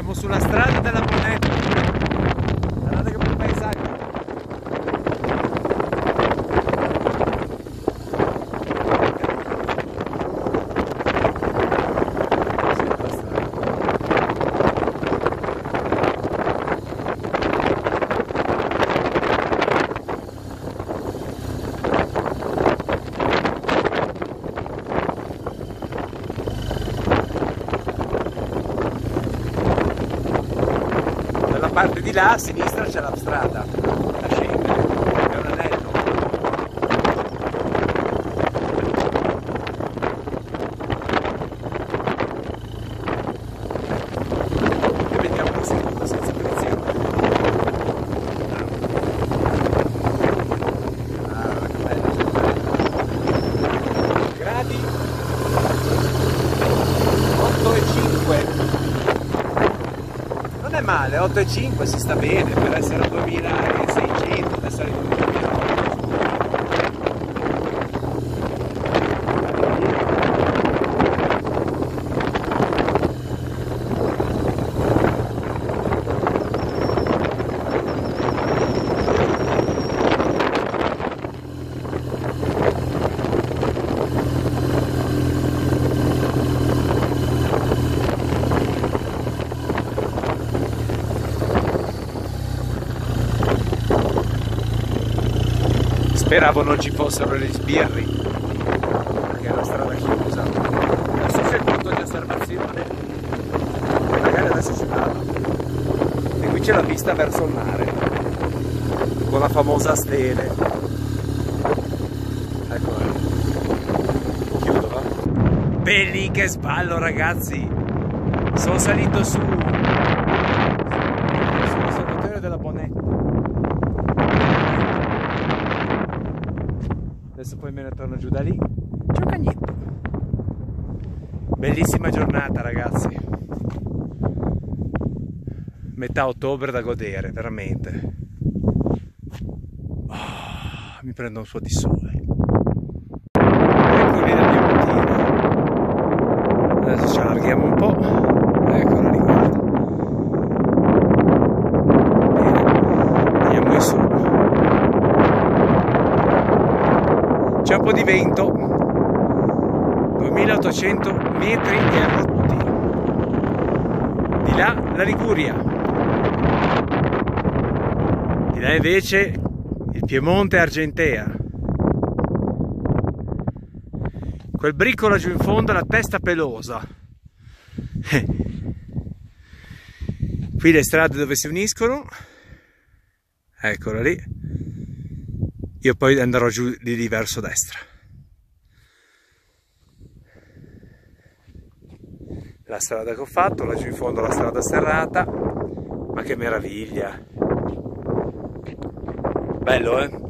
Siamo sulla strada della Bonetta. Guardate che bel paesaggio. Parte di là a sinistra c'è la strada da scendere, è un anello. E vediamo che secondo senza frizione. Ah, che bella gradi 8,5. Non è male, 8,5 si sta bene per essere a 2600, adesso arriva a 2008. Speravo non ci fossero gli sbirri, perché è una strada chiusa. Adesso c'è il punto di osservazione, e magari adesso ci vado. E qui c'è la vista verso il mare, con la famosa stele. Eccola. Chiudo, va? Belli che sballo, ragazzi! Sono salito sull'osservatorio della Bonetta. Adesso poi me ne torno giù da lì. C'è un cagnetto. Bellissima giornata, ragazzi. Metà ottobre da godere, veramente. Oh, mi prendo un po' di sole. Ecco lì la mia mattina. Adesso ci allarghiamo un po'. Eccola lì, guarda. Bene. Andiamo in su. C'è un po' di vento, 2800 metri e alti. Di là la Liguria, di là invece il Piemonte e Argentea. Quel bricco laggiù in fondo, la testa pelosa. Qui le strade dove si uniscono, eccola lì. Io poi andrò giù di verso destra. La strada che ho fatto, laggiù in fondo la strada serrata, ma che meraviglia! Bello, eh?